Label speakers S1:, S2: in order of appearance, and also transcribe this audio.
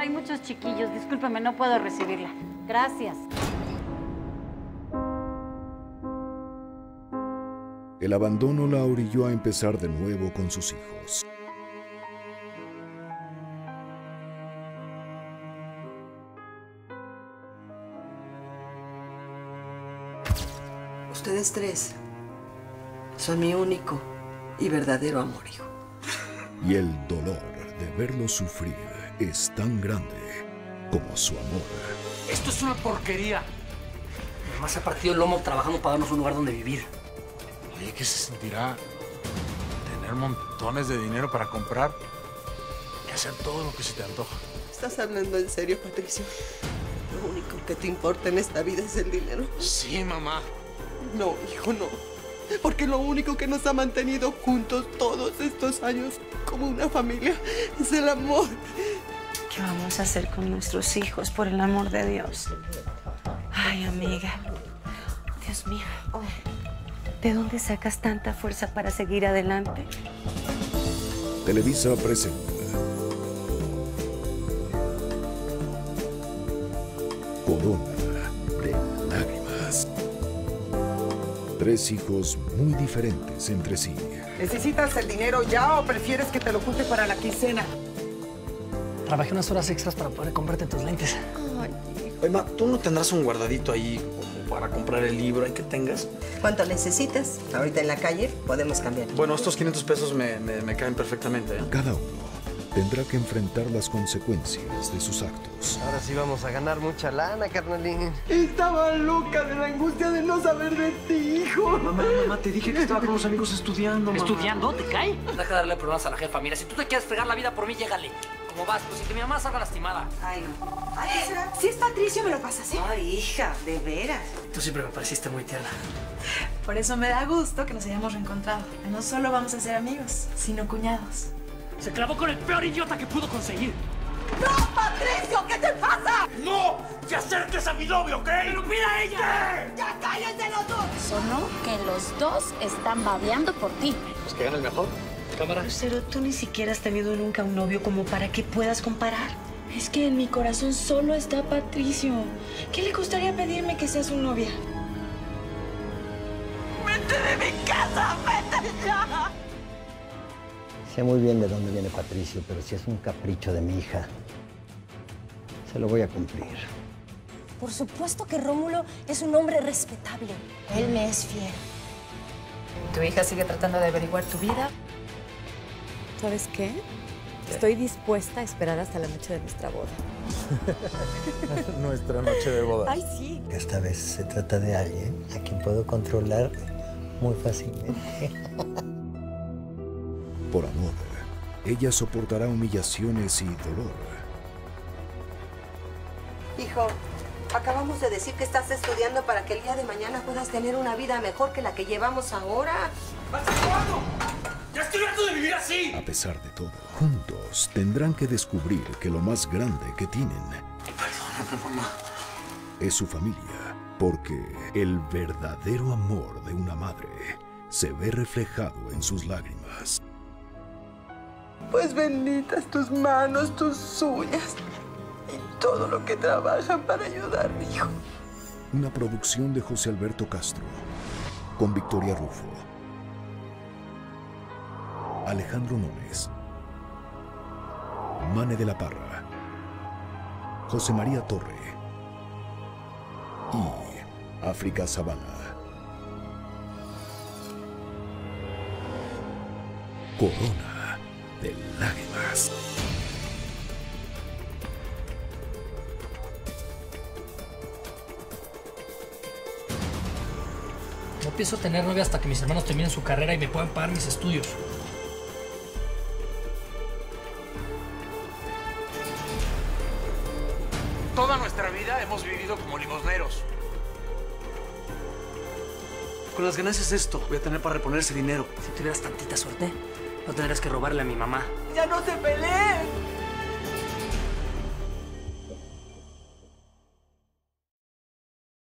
S1: Hay muchos chiquillos, discúlpeme, no puedo recibirla. Gracias.
S2: El abandono la orilló a empezar de nuevo con sus hijos.
S3: Ustedes tres son mi único y verdadero amor, hijo.
S2: Y el dolor de verlo sufrir es tan grande como su amor.
S4: ¡Esto es una porquería! Mi mamá se ha partido el lomo trabajando para darnos un lugar donde vivir.
S5: Oye, ¿qué se sentirá tener montones de dinero para comprar y hacer todo lo que se te antoja?
S3: ¿Estás hablando en serio, Patricio? Lo único que te importa en esta vida es el dinero.
S5: Sí, mamá.
S3: No, hijo, no. Porque lo único que nos ha mantenido juntos todos estos años como una familia es el amor.
S6: ¿Qué vamos a hacer con nuestros hijos, por el amor de Dios? Ay, amiga. Dios mío. ¿De dónde sacas tanta fuerza para seguir adelante?
S2: Televisa presenta Corona de lágrimas. Tres hijos muy diferentes entre sí.
S7: ¿Necesitas el dinero ya o prefieres que te lo junte para la quincena?
S4: Trabajé unas horas extras para poder comprarte tus lentes.
S8: Oye, ma, ¿tú no tendrás un guardadito ahí como para comprar el libro ahí que tengas?
S3: ¿Cuánto necesitas? Ahorita en la calle podemos cambiar.
S8: Bueno, estos 500 pesos me caen perfectamente, ¿eh?
S2: Cada uno tendrá que enfrentar las consecuencias de sus actos.
S9: Ahora sí vamos a ganar mucha lana, carnalín.
S7: Estaba loca de la angustia de no saber de ti, hijo.
S8: Mamá, te dije que estaba con los amigos estudiando, mamá.
S4: ¿Estudiando? ¿Te cae? Deja de darle problemas a la jefa. Mira, si tú te quieres fregar la vida por mí, llégale. ¿Cómo vas? Pues si que mi mamá salga lastimada.
S6: Ay, no.
S7: Ay, ¿qué será? Si es Patricio, me lo pasas, ¿eh?
S6: Ay, hija, de veras.
S4: Tú siempre me pareciste muy tierna.
S10: Por eso me da gusto que nos hayamos reencontrado. No solo vamos a ser amigos, sino cuñados.
S4: Se clavó con el peor idiota que pudo conseguir.
S7: ¡No, Patricio! ¿Qué te pasa?
S5: ¡No! ¡Te acerques a mi novio, ¿ok?
S4: ¡Pero mira a ella!
S7: ¡Ya cállense los dos!
S1: Sonó que los dos están babeando por ti.
S8: Pues que gane el mejor. Cámara.
S6: Lucero, tú ni siquiera has tenido nunca un novio como para que puedas comparar.
S10: Es que en mi corazón solo está Patricio. ¿Qué le gustaría pedirme que sea su novia?
S7: ¡Vete de mi casa! ¡Vete ya!
S9: Sé muy bien de dónde viene Patricio, pero si es un capricho de mi hija, se lo voy a cumplir.
S10: Por supuesto que Rómulo es un hombre respetable. Él me es fiel.
S11: Tu hija sigue tratando de averiguar tu vida.
S12: ¿Sabes qué? Estoy dispuesta a esperar hasta la noche de nuestra boda.
S5: Nuestra noche de boda.
S12: ¡Ay, sí!
S9: Esta vez se trata de alguien a quien puedo controlar muy fácilmente.
S2: Por amor, ella soportará humillaciones y dolor.
S3: Hijo, acabamos de decir que estás estudiando para que el día de mañana puedas tener una vida mejor que la que llevamos ahora.
S5: ¡Ya estoy harto de vivir así!
S2: A pesar de todo, juntos tendrán que descubrir que lo más grande que tienen
S5: Perdóname, mamá.
S2: es su familia, porque el verdadero amor de una madre se ve reflejado en sus lágrimas.
S3: Pues benditas tus manos, tus uñas y todo lo que trabajan para ayudarme, hijo.
S2: Una producción de José Alberto Castro, con Victoria Rufo, Alejandro Núñez, Mane de la Parra, José María Torre y África Sabana. Corona de lágrimas.
S4: No pienso tener novia hasta que mis hermanos terminen su carrera y me puedan pagar mis estudios.
S5: Toda nuestra vida hemos vivido como limosneros.
S8: Con las ganancias de esto, voy a tener para reponer ese dinero.
S4: Si tuvieras tantita suerte, no tendrías que robarle a mi mamá.
S7: ¡Ya no se peleen!